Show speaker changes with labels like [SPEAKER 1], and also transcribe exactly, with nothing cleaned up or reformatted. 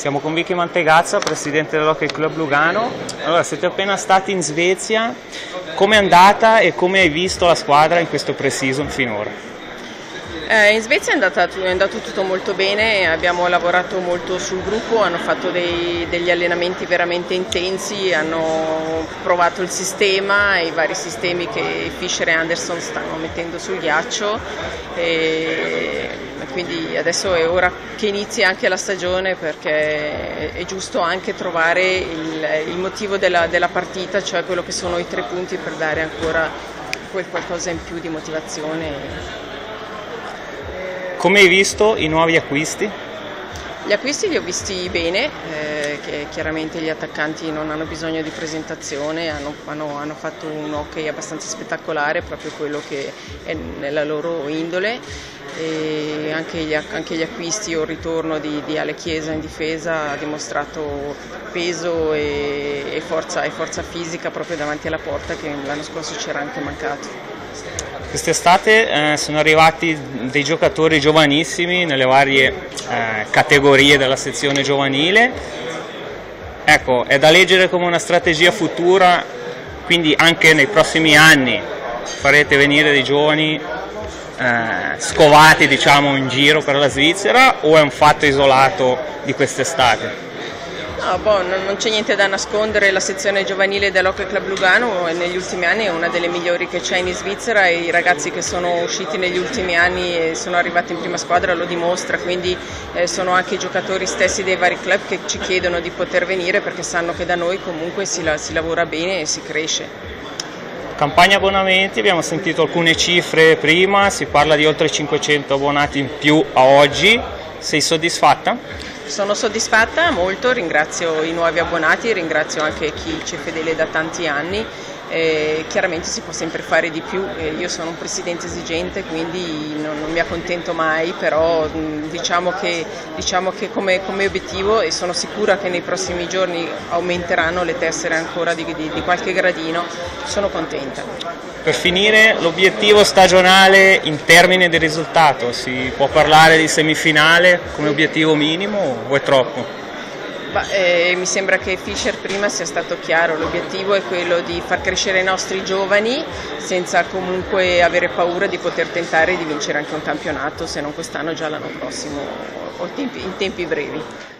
[SPEAKER 1] Siamo con Vicky Mantegazza, presidente dell'Hockey Club Lugano. Allora, siete appena stati in Svezia, come è andata e come hai visto la squadra in questo pre-season finora?
[SPEAKER 2] Eh, in Svezia è, andata, è andato tutto molto bene, abbiamo lavorato molto sul gruppo, hanno fatto dei, degli allenamenti veramente intensi, hanno provato il sistema, i vari sistemi che Fischer e Anderson stanno mettendo sul ghiaccio e quindi adesso è ora che inizi anche la stagione, perché è giusto anche trovare il, il motivo della, della partita, cioè quello che sono i tre punti, per dare ancora quel qualcosa in più di motivazione.
[SPEAKER 1] Come hai visto i nuovi acquisti?
[SPEAKER 2] Gli acquisti li ho visti bene, eh, che chiaramente gli attaccanti non hanno bisogno di presentazione, hanno, hanno, hanno fatto un hockey abbastanza spettacolare, proprio quello che è nella loro indole. E anche, gli, anche gli acquisti o il ritorno di, di Ale Chiesa in difesa ha dimostrato peso e, e, forza, e forza fisica proprio davanti alla porta, che l'anno scorso c'era anche mancato.
[SPEAKER 1] Quest'estate eh, sono arrivati dei giocatori giovanissimi nelle varie eh, categorie della sezione giovanile. Ecco, è da leggere come una strategia futura, quindi anche nei prossimi anni farete venire dei giovani eh, scovati, diciamo, in giro per la Svizzera, o è un fatto isolato di quest'estate?
[SPEAKER 2] No, boh, non, non c'è niente da nascondere, la sezione giovanile dell'Hockey Club Lugano negli ultimi anni è una delle migliori che c'è in Svizzera, e i ragazzi che sono usciti negli ultimi anni e sono arrivati in prima squadra lo dimostra, quindi eh, sono anche i giocatori stessi dei vari club che ci chiedono di poter venire, perché sanno che da noi comunque si, la, si lavora bene e si cresce.
[SPEAKER 1] Campagna abbonamenti, abbiamo sentito alcune cifre prima, si parla di oltre cinquecento abbonati in più a oggi. Sei soddisfatta?
[SPEAKER 2] Sono soddisfatta molto, ringrazio i nuovi abbonati, ringrazio anche chi ci è fedele da tanti anni. Eh, chiaramente si può sempre fare di più, eh, io sono un presidente esigente, quindi non, non mi accontento mai, però mh, diciamo che, diciamo che come, come obiettivo, e sono sicura che nei prossimi giorni aumenteranno le tessere ancora di, di, di qualche gradino, sono contenta.
[SPEAKER 1] Per finire, l'obiettivo stagionale in termini di risultato, si può parlare di semifinale come obiettivo minimo o è troppo?
[SPEAKER 2] Bah, eh, mi sembra che Fischer prima sia stato chiaro, l'obiettivo è quello di far crescere i nostri giovani senza comunque avere paura di poter tentare di vincere anche un campionato, se non quest'anno già l'anno prossimo o in tempi brevi.